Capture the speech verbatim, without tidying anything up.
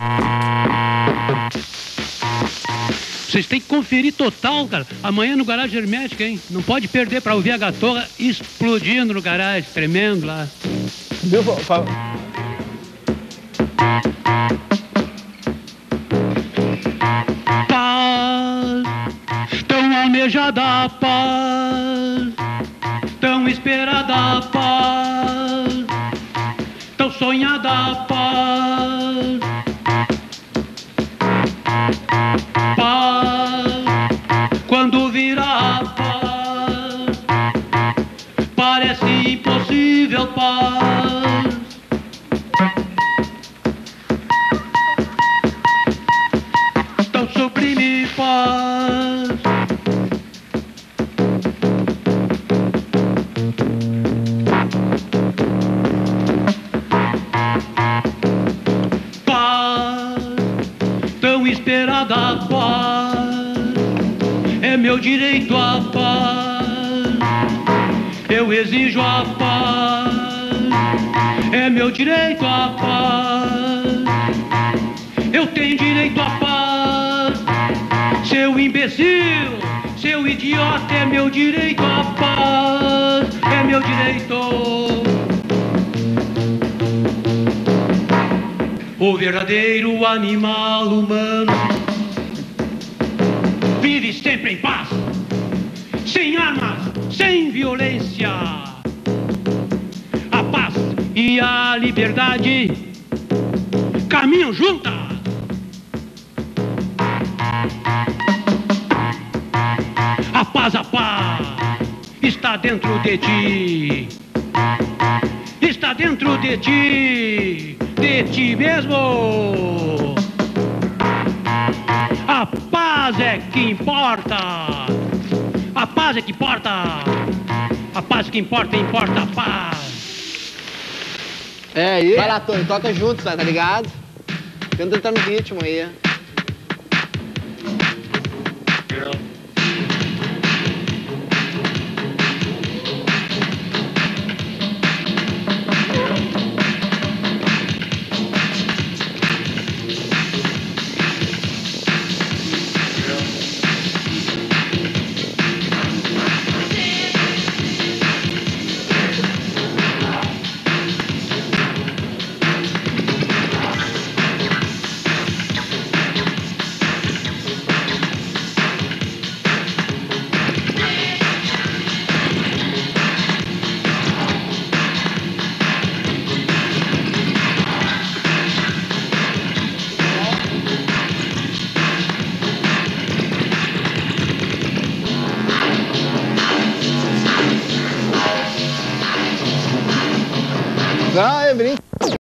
Vocês têm que conferir total, cara. Amanhã no Garagem Hermética, hein? Não pode perder pra ouvir a Gatorra explodindo no garagem, tremendo lá. Viu? Fa... Paz, tão almejada paz, tão esperada paz, tão sonhada paz. Quando virá a paz, parece impossível paz. Tão sublime paz. Paz, tão esperada paz. É meu direito à paz, eu exijo a paz. É meu direito à paz, eu tenho direito à paz. Seu imbecil, seu idiota, é meu direito à paz. É meu direito. O verdadeiro animal humano vive sempre em paz, sem armas, sem violência. A paz e a liberdade caminham juntas. A paz, a paz está dentro de ti. Está dentro de ti, de ti mesmo. A paz é que importa. A paz é que importa. A paz é que importa, importa a paz. É aí. Vai lá, Tony, toca junto, tá, tá ligado? Tenta entrar no ritmo aí. Não, eu brinco.